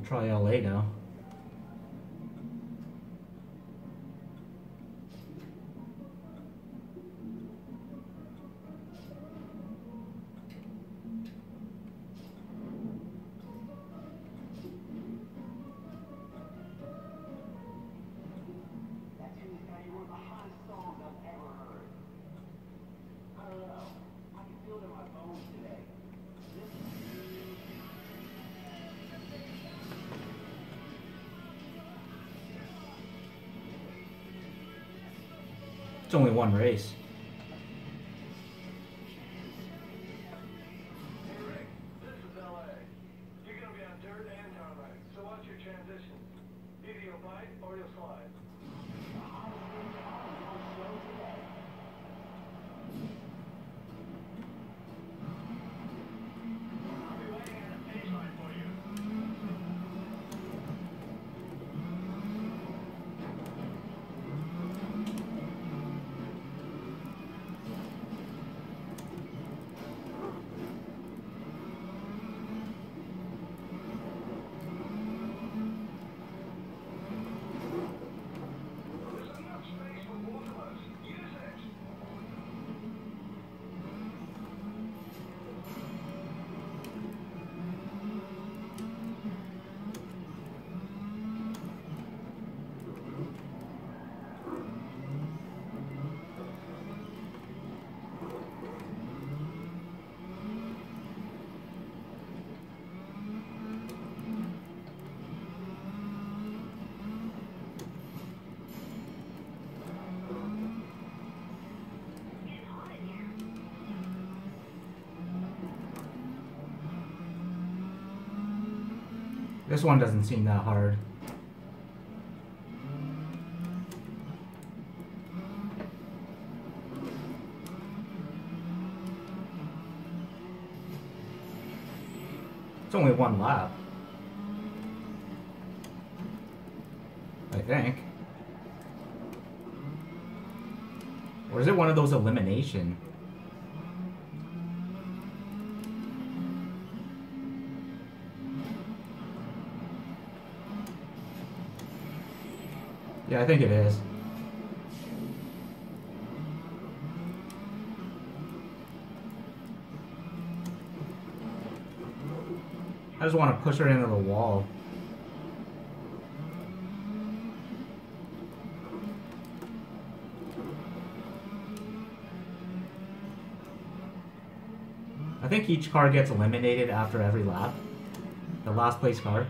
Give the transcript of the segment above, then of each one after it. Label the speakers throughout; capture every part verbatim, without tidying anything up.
Speaker 1: I'll try L A now. It's only one race.
Speaker 2: Hey Rick, this is L A. You're gonna be on dirt and tarmac, so watch your transition. Either you'll bite or you'll slide. I'll be waiting at the finish line for you. There's enough space for both of us. Use it.
Speaker 1: This one doesn't seem that hard. It's only one lap, I think. Or is it one of those elimination? Yeah, I think it is. I just want to push her into the wall. I think each car gets eliminated after every lap. The last place car.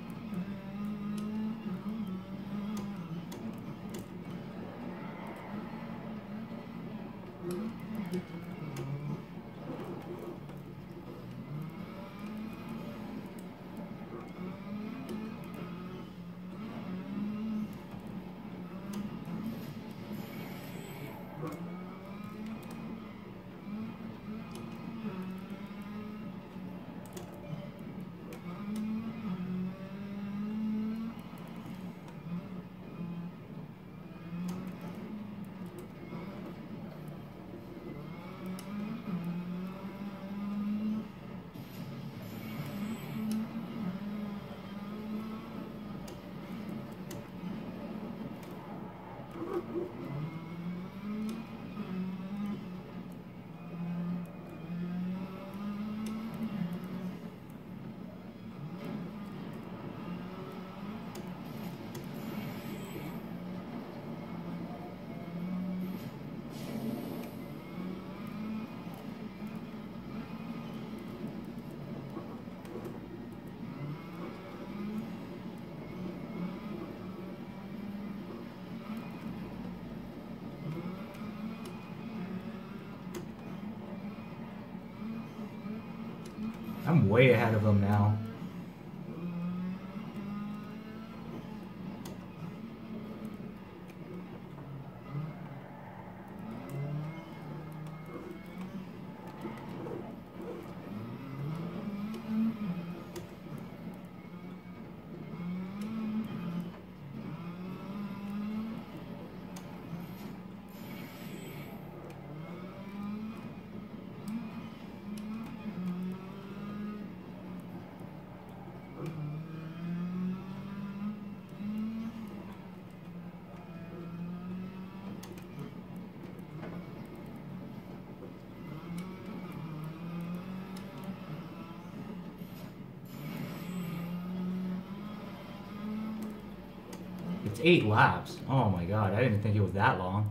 Speaker 1: I'm way ahead of them now. It's eight laps. Oh my god, I didn't think it was that long.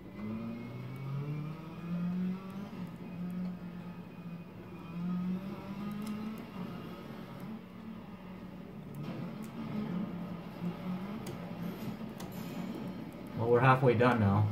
Speaker 1: Well, we're halfway done now.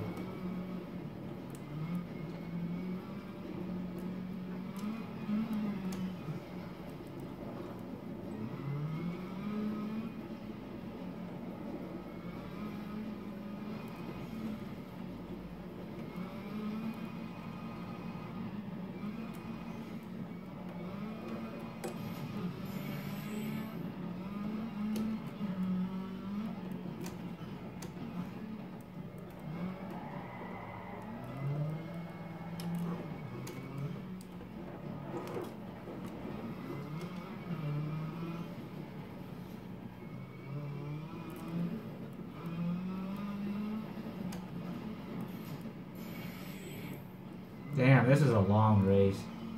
Speaker 1: Damn, this is a long race.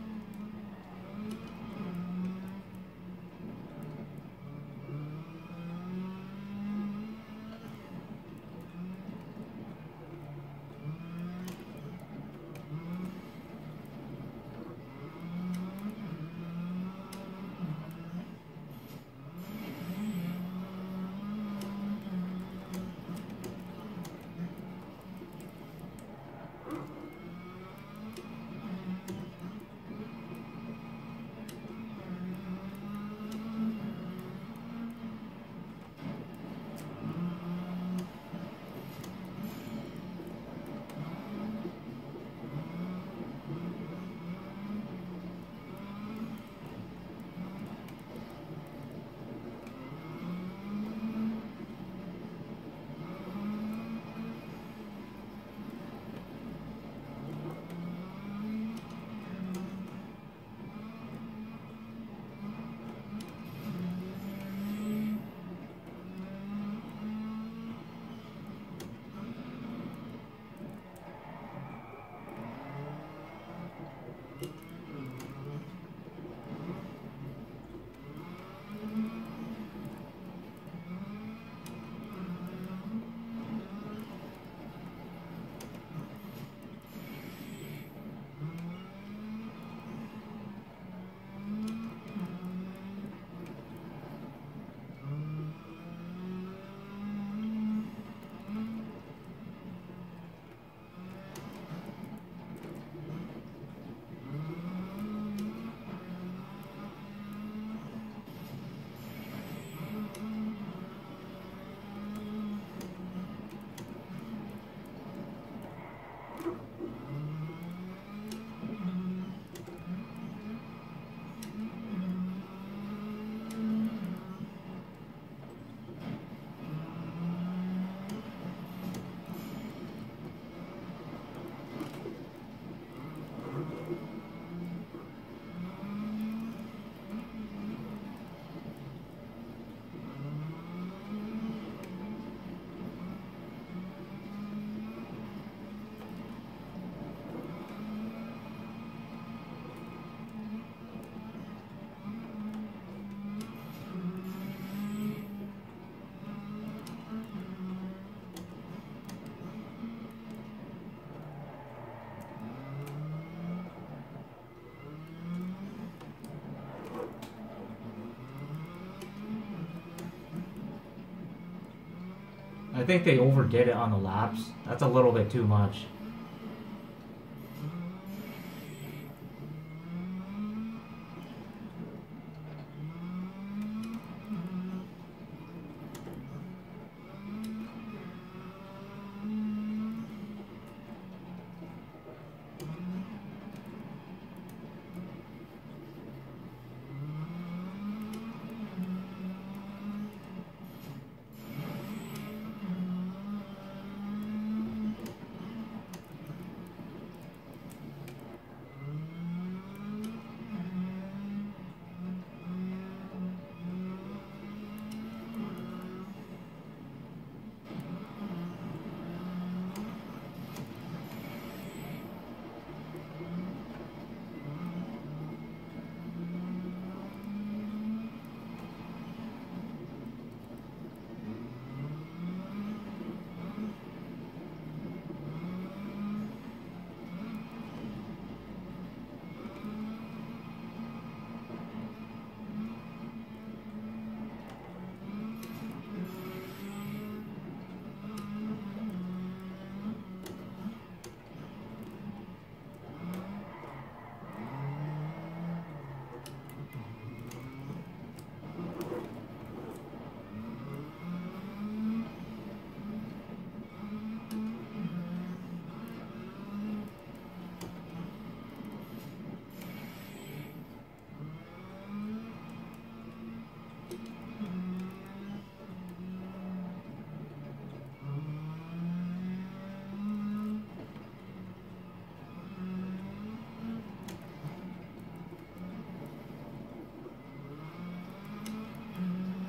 Speaker 1: I think they overdid it on the laps. That's a little bit too much.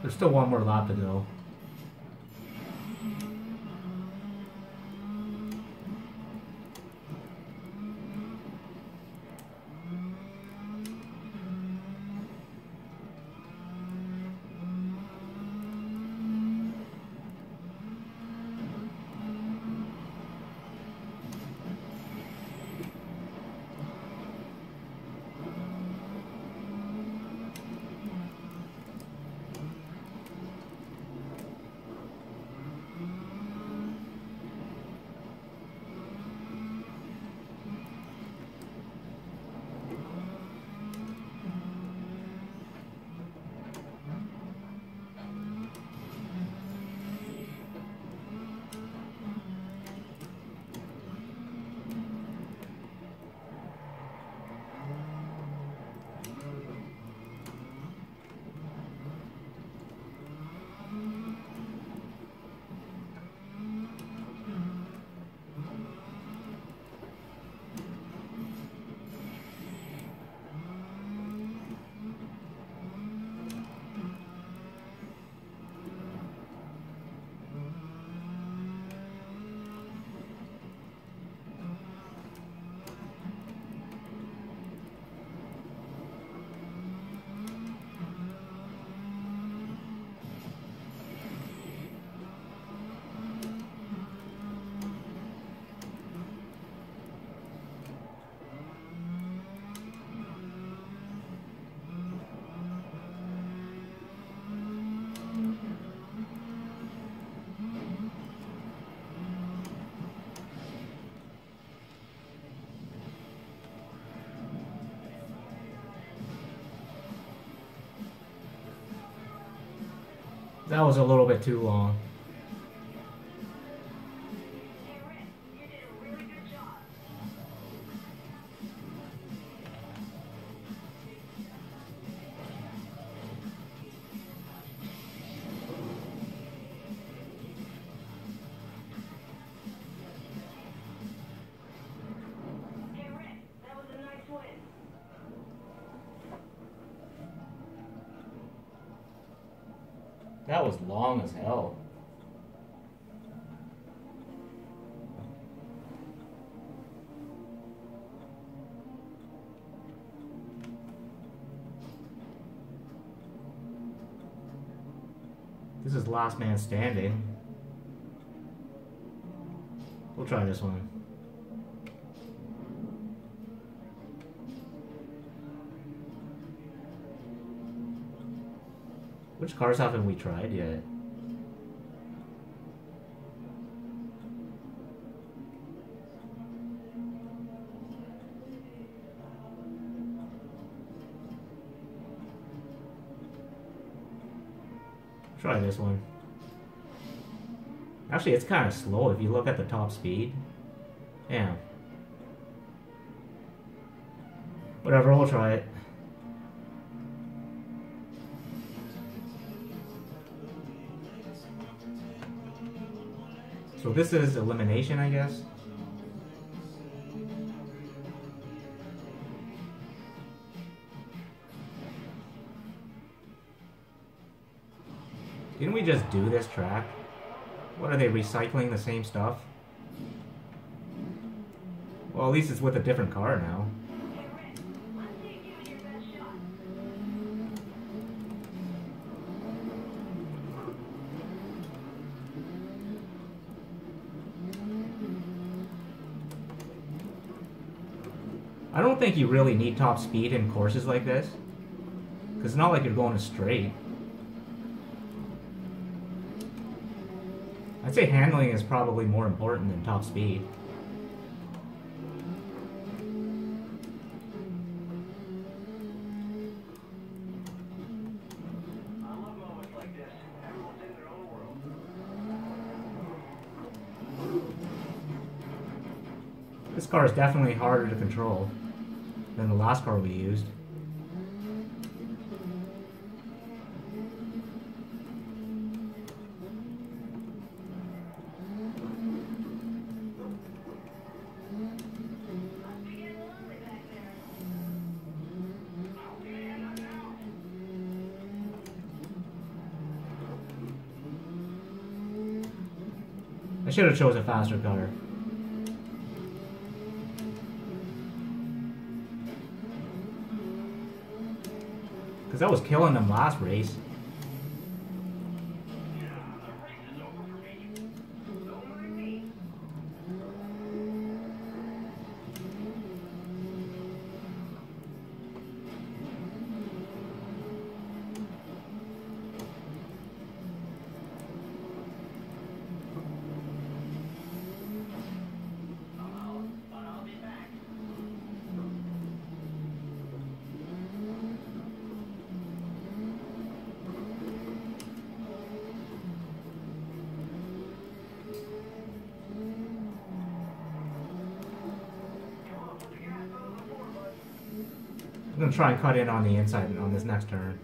Speaker 1: There's still one more lap to go. That was a little bit too long.
Speaker 2: Hey, Rick, you did a really good job. Hey, Rick, that was a nice win.
Speaker 1: That was long as hell. This is last man standing. We'll try this one. Which cars haven't we tried yet? Try this one. Actually, it's kind of slow if you look at the top speed. Yeah. Whatever, we'll try it. So this is elimination, I guess. Didn't we just do this track? What are they, recycling the same stuff? Well, at least it's with a different car now.
Speaker 2: Hey, Rick, let's see you give it your best shot.
Speaker 1: I don't think you really need top speed in courses like this. Because it's not like you're going straight. I'd say handling is probably more important than top speed.
Speaker 2: I love moments like this. Everyone's in their own world.
Speaker 1: This car is definitely harder to control than the last car we used. should have chose a faster cutter. Because I was killing them last race. I'm gonna try and cut in on the inside on this next turn.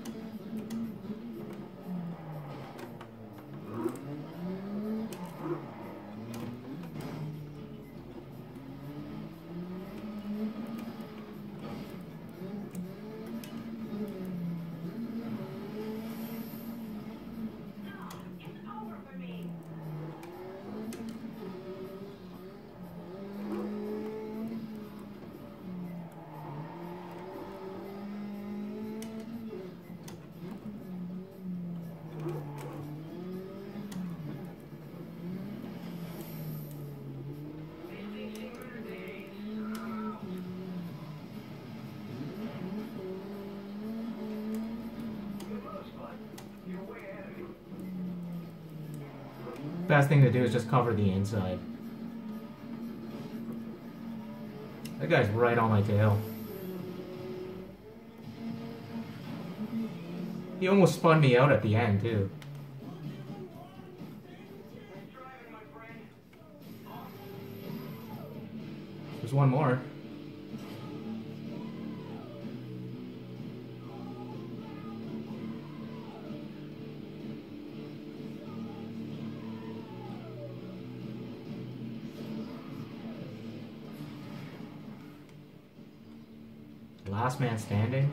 Speaker 1: Best thing to do is just cover the inside. That guy's right on my tail. He almost spun me out at the end, too. There's one more. Last man standing.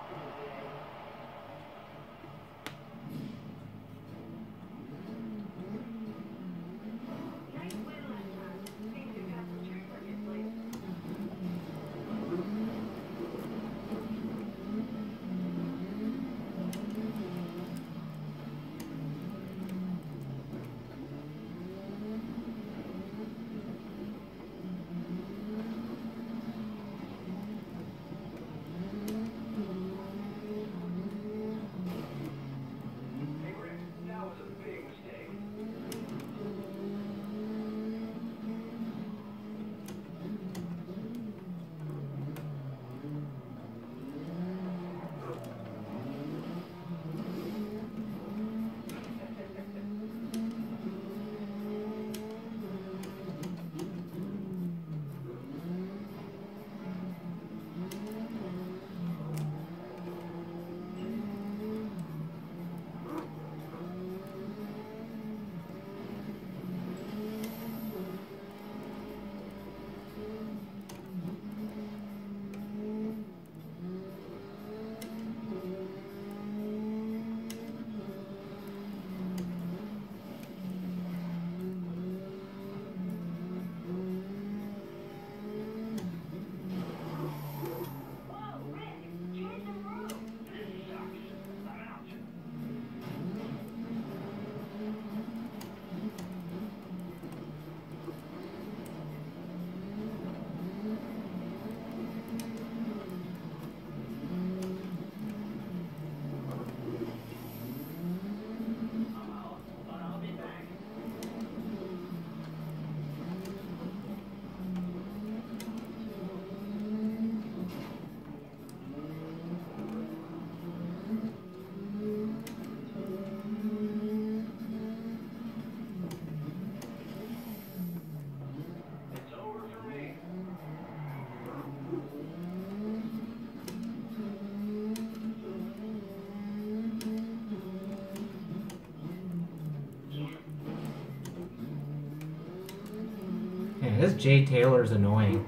Speaker 1: Man, this Jay Taylor's annoying.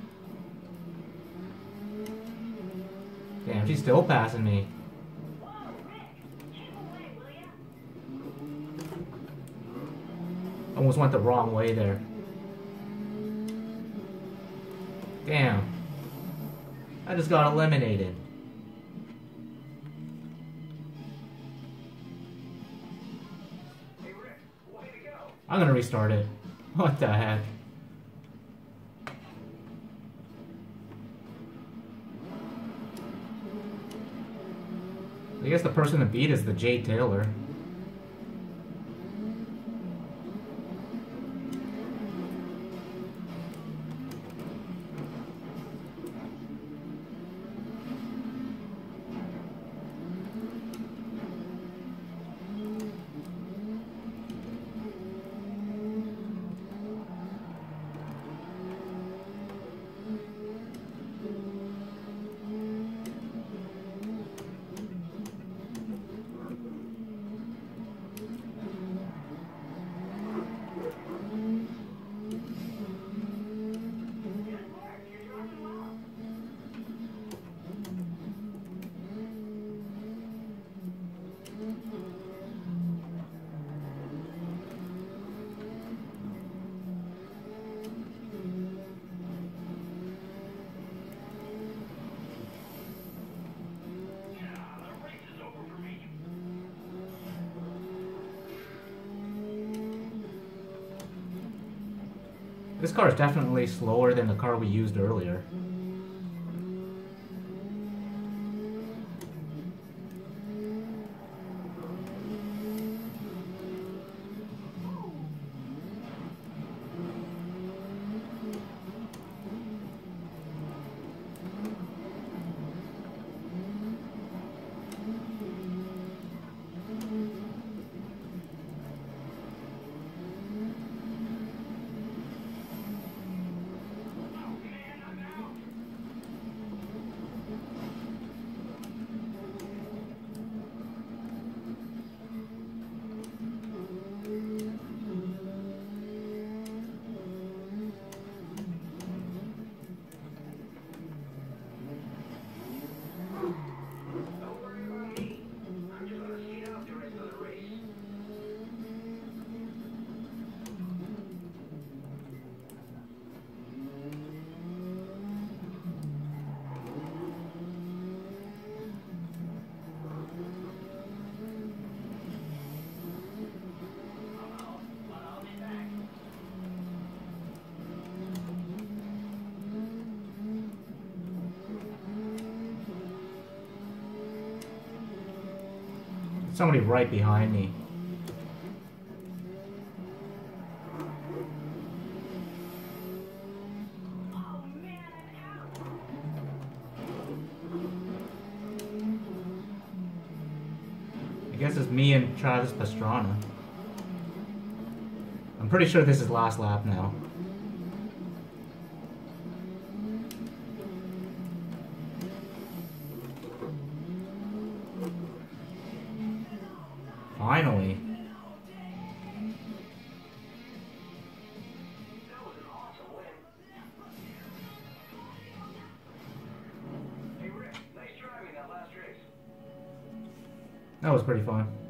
Speaker 1: Damn, she's still passing me. Almost went the wrong way there. Damn. I just got eliminated.
Speaker 2: Hey, Rick, way to go.
Speaker 1: I'm gonna restart it. What the heck? I guess the person to beat is the Jay Taylor. This car is definitely slower than the car we used earlier.
Speaker 2: Don't worry about me. I'm just gonna see out the rest of the race.
Speaker 1: Somebody right behind me. I guess it's me and Travis Pastrana. I'm pretty sure this is last lap now. Finally.
Speaker 2: That was an awesome win. Hey, Rick, nice driving that last race.
Speaker 1: That was pretty fun.